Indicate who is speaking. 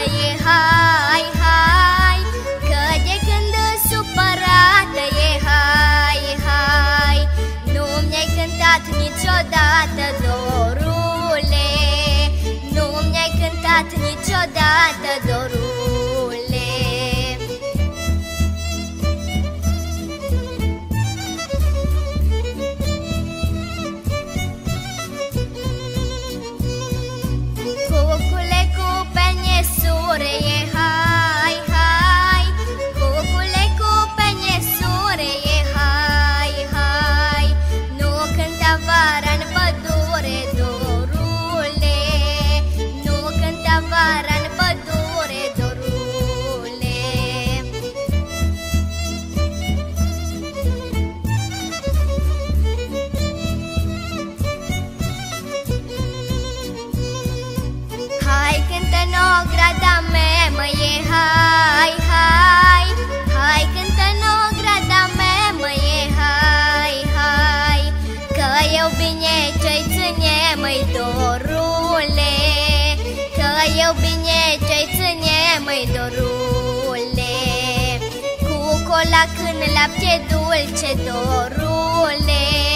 Speaker 1: e hai, hai, că de când supărată e hai, hai. Nu mi-ai cântat niciodată, dorule, nu mi-ai cântat niciodată, dorule. Cucule cu penesure e hai, hai, cucule cu penesure e hai, hai. Nu cânta vara în pădure, dorule, nu cânta vara în pădure, dorule. Hai cântă-n ograda mea, mă, e hai, hai, hai cântă-n ograda mea, mă, e hai, hai, că eu bine ce-i ține, măi, dorule, că eu bine ce-i ține, măi, dorule. Cu cola când lapte dulce, dorule,